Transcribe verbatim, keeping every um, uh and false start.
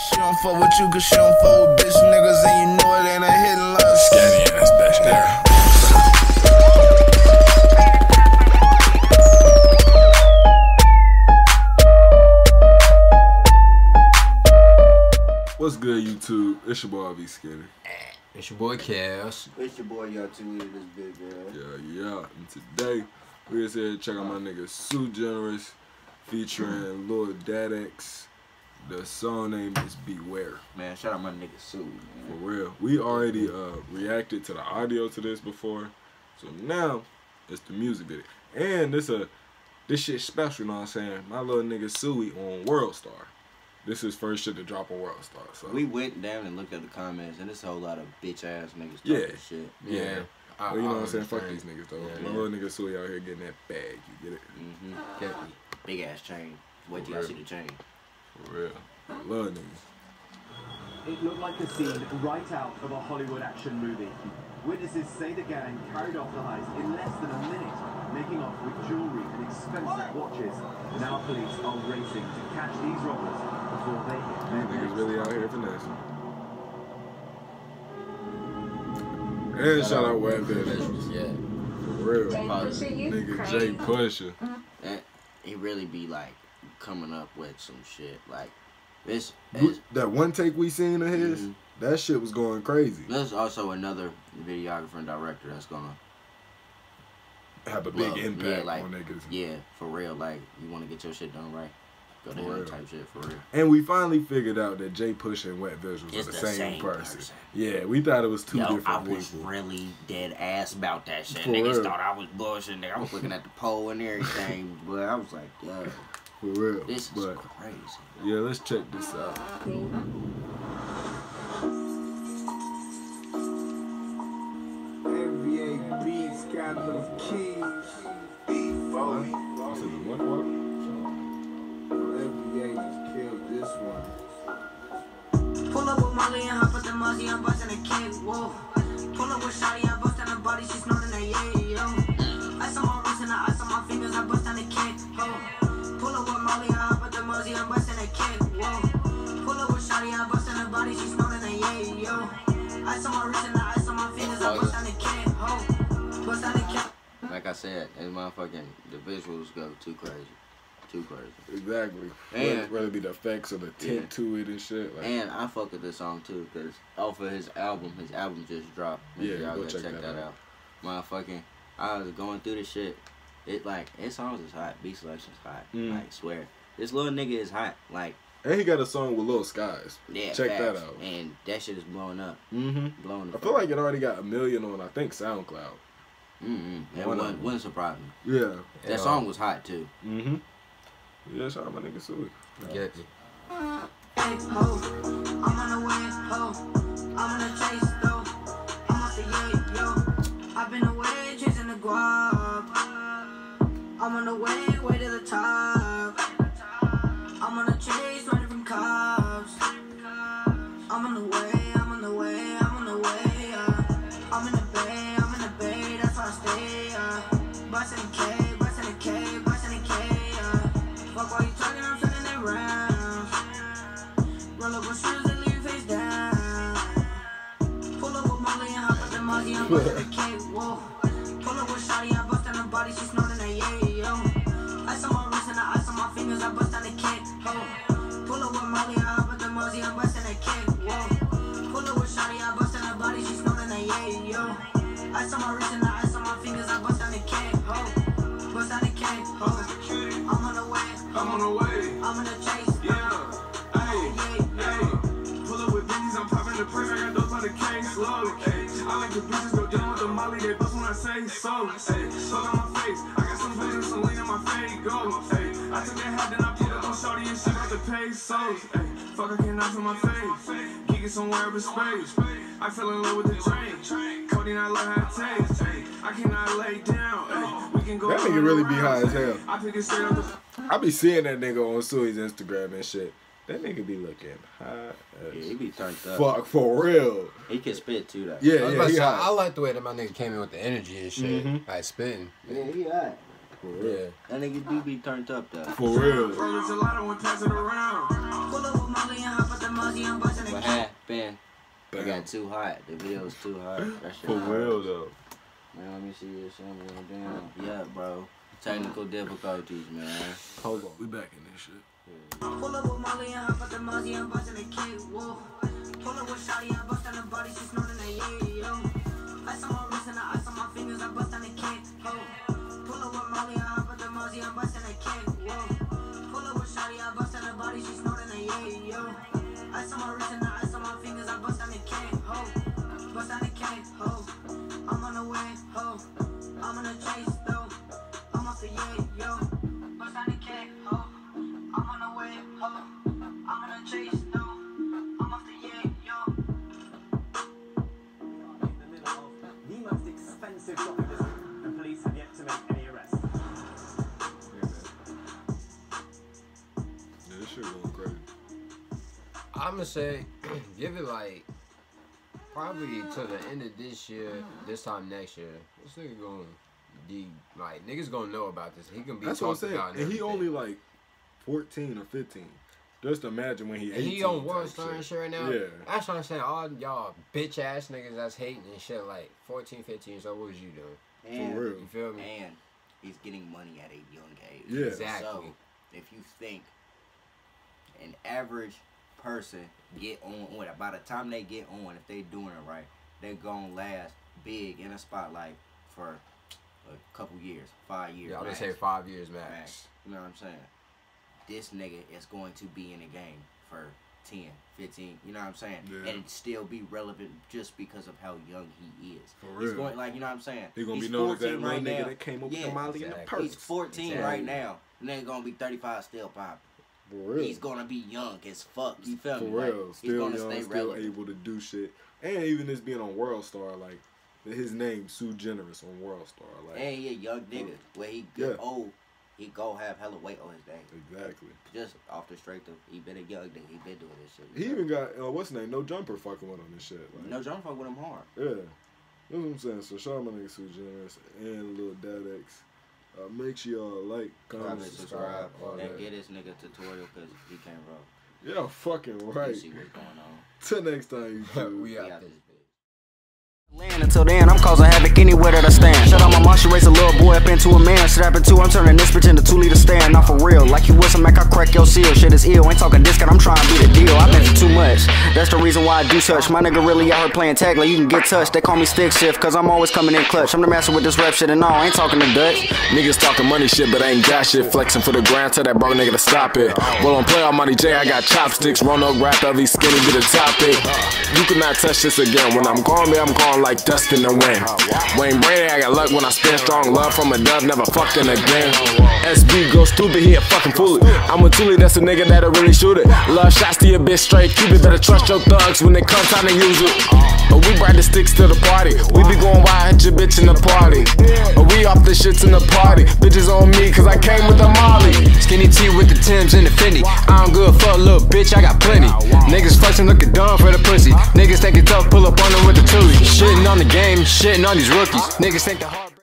She don't fuck with you cause she don't fuck with bitch niggas, and you know it ain't a hidden love. Suigeneris, bitch, there. What's good, YouTube? It's your boy, B Skinny. It's your boy, Cass. It's your boy, y'all two in this big girl. Yeah, yeah. And today, we're just here to check out my nigga Suigeneris featuring LilDaddex. The song name is Beware. Man, shout out my nigga Sue, man. For real. We already uh, reacted to the audio to this before. So now, it's the music video. And this a this shit special, you know what I'm saying? My little nigga Sui on World Star. This is first shit to drop on World Star. So we went down and looked at the comments, and it's a whole lot of bitch ass niggas talking yeah. shit. Yeah. yeah. I, well, you know I what I'm saying? understand. Fuck these niggas though. Yeah, My yeah. little nigga Sui out here getting that bag. You get it? Mm-hmm. Get me. Big ass chain. Wait till y'all see the chain. For real. I love niggas. It looked like a scene right out of a Hollywood action movie. Witnesses say the gang carried off the heist in less than a minute, making off with jewelry and expensive watches. Now police are racing to catch these robbers before they hit their Niggas necks. really out here finessing. And shout, shout out Web Visuals. Yeah. For real. Jay Nigga Jay Pusha. And he really be like coming up with some shit. Like this. That one take we seen of his, mm-hmm. that shit was going crazy. There's also another videographer and director that's gonna have a big love, impact yeah, like, on niggas. Yeah, for real. Like, you want to get your shit done right, go to him type shit, for real. And we finally figured out that Jay Pusha and Wet Visuals it's are the, the same, same person. person. Yeah, we thought it was two Yo, different I people. was really dead ass about that shit. For Niggas real. thought I was bullshit. Nigga, I was looking at the pole and everything, but I was like, yo, for real. This is but, crazy. Yeah, let's check this out. N B A beats, capital keys. What? This is what? What? N B A just killed this one. Pull up with Molly and hop at the muzzy, I'm busting a kid, whoa. Pull up with Shotty, I bust on her body, she's snorting a yeah, yo. Ice on my wrist and I ice on my fingers, I bust on a kid, ho. Pull up with Molly, I hop at the muzzy, I'm busting a kid, whoa. Pull up with Shotty, I bust on her body, she's snorting a yeah, yo. Ice on my wrist and I ice on my fingers, I bust on a kid, ho. Bust on a kid. Like I said, and motherfucking the visuals go too crazy. Too crazy. Exactly. And whether it be the effects or the tint yeah. to it and shit. Like, and I fuck with this song too, cause off of his album, his album just dropped. Yeah, y'all go gotta check check that that out. out. Motherfucking, I was going through this shit. It like his songs is hot, beat selection's hot. Mm. Like swear, this little nigga is hot. Like, and he got a song with Lil Skies. yeah, check facts. that out. And that shit is blowing up. Mm-hmm. Blowing. I feel like it already got a million on, I think, SoundCloud. Mm-hmm. That One wouldn't, wouldn't surprise me. Yeah. That yeah. song was hot too. Mm-hmm. Yeah, shout out my nigga Sui. Get me. Hey, ho, I'm on the way, ho. I'm on the chase, though. I'm off the yeah, yo. I've been away chasing the guap. I'm on the way, way to the top. I'm on the chase, running from cops. I'm on the way, I'm on the way, I'm on the way. Uh. I'm in the bay, I'm in the bay, that's where I stay. Uh. Bustin' a K, bustin' a K, bustin' a K. Uh. Fuck while you talking, I'm turning it round. Roll up with shoes and leave your face down. Pull up with Molly and hop at the muzzy, I'm bustin' a K, whoa. Pull up with Shotty, I bust on her body, she's snorting a yeah, yo. Ice on my wrist and I ice on my fingers, I bust on a K, ho. Pull up with Molly, I hop at the muzzy, I'm bustin' a K, whoa. Pull up with Shotty, I bust on her body, she's snorting a yeah, yo. Ice on my wrist and I ice on my fingers, I bust on a K, ho. Bust on a K, ho. I'm on the way, I'm on the way. I'm on the chase, Yeah. Hey, hey. Pull up with bitches, I'm popping the purse, I got those on the case, low. Hey, I like the bitches go down with the molly, they bust when I say so. Hey, fuck on my face, I got some vision, some lean in my face, go. Hey, I took that hat, then I put it on shorty and she got the pesos. Hey, fuck, I can't knock on my face, kick it somewhere up in space. I fell in love with the train, Cody I love how it tastes. Hey, I cannot lay down, hey, we can go. That nigga really be high as hell. I pick it straight up the I be seeing that nigga on Sui's Instagram and shit. That nigga be looking high as Yeah, he be turned up. fuck, for real. He can spit too, though. Yeah, I, was yeah, about to he say, hot. I like the way that my nigga came in with the energy and shit. Mhm. Like spitting. Yeah, he hot. For real. Yeah. That nigga do be turned up though. For real. roll a gelato and pass it around. Pull up with Molly and hop at the muzzy, too hot. The video's too hot. That shit For hard. real though. Man, let me see this shit going down. Yeah, bro. Technical difficulties, man. Hold on, we back in this shit. Pull up with Molly and hop out the Mozzie, I'm busting the kid, whoa. Pull up with Shotty, I bust on the body, she's snorting a yeah, yo. Ice on my wrist and the ice on my fingers, I bust on the kid, ho. Pull up with Molly and hop out the Mozzie, I'm busting the kid, whoa. Pull up with Shotty, I bust on the body, she's snorting a yeah, yo. Ice on my wrist and the ice on my fingers, I bust on the kid, ho. Bust on the kid, ho. I'm on the way, ho. I'm on the chase, though. I'm off the yeah, yo. Bust on the kid, ho. I'm on the way, ho. I'm on a chase, though. I'm off the yeah, yo. In the middle of the most expensive shopping district, the police have yet to make any arrests. Yeah, this shit going crazy. I'ma say, give it like probably to the end of this year, this time next year. This nigga gonna be like niggas gonna know about this. He gonna be That's what I'm talked saying. about. And he everything. only like fourteen or fifteen. Just imagine when he And eighteen. he on World type Star and shit. shit right now. Yeah. That's what I'm saying. All y'all bitch ass niggas that's hating and shit like fourteen, fifteen. So what was you doing? And, For real. You feel me? and he's getting money at a young age. Yeah. Exactly. So, if you think an average person get on, what, by the time they get on, if they doing it right, they're gonna last big in a spotlight for a couple years, five years. Yeah, I would max. say five years max. Max. You know what I'm saying? This nigga is going to be in the game for ten, fifteen, you know what I'm saying? Yeah. And still be relevant just because of how young he is. For He's real. going, like, you know what I'm saying? He gonna He's be known as that fourteen little right nigga now. that came up Yeah, with the Molly in the exactly. purse. He's fourteen Exactly. right now. Nigga gonna be thirty-five still popping. For real. He's gonna be young as fuck. You feel For me? real. Like, Still he's gonna young, stay still relevant. able to do shit. And even this being on World Star, like his name, Suigeneris on World Star. Like And he a young nigga. Where he good Yeah. old, he go have hella weight on his day. Exactly. Just off the strength of, he been a young nigga. He been doing this shit. He even got uh, what's his name? No Jumper fucking with on this shit. Like, No jump fuck with him hard. Yeah. That's what I'm saying. So shout out my nigga Suigeneris and LilDaddex. Uh, make sure y'all like, comment, Comment, subscribe, subscribe, all and that. get this nigga tutorial because he can't roll. Yeah, fucking You right. see what's going on. Till next time, you we two. out Yeah. this bitch. Land until then, I'm causing havoc anywhere that I stand. Shut out my mom, she raised a little boy up into a man. Strapping two, I'm turning this bitch into two liter stand. Not for real, like you with some Mac, I crack your seal. Shit is ill, ain't talking discount, I'm trying to be the deal. I've been through too much, that's the reason why I do such. My nigga really out here playing tag like you can get touched. They call me stick shift, cause I'm always coming in clutch. I'm the master with this rap shit and all, I ain't talking to Dutch. Niggas talking money shit, but I ain't got shit. Flexing for the ground, tell that broke nigga to stop it. Roll on play on Money J, I got chopsticks. Roanoke rap, L V skinny be the topic. You cannot touch this again. When I'm gone, man, I'm gone like dust in the wind. Wayne Brady, I got luck when I spin strong. Love from a dove, never fucking again. S B go stupid, he a fucking fool it. I'm a toolie, that's a nigga that'll really shoot it. Love shots to your bitch straight, keep it. Better trust your thugs when they come time to use it. But we brought the sticks to the party. We be going wild, hit your bitch in the party. But we off the shits in the party. Bitches on me, cause I came with the Molly. Skinny tee with the Timbs and the Fendi. I'm good for a little bitch, I got plenty. Niggas flexing, looking dumb for the pussy. Niggas think it's tough, pull up on them with the toolie. Shitting on the game, shitting on these rookies. Niggas think the hard.